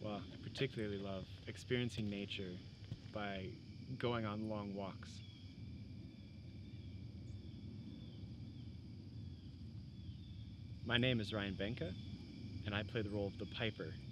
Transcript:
Well, I particularly love experiencing nature by going on long walks. My name is Behnke, and I play the role of the piper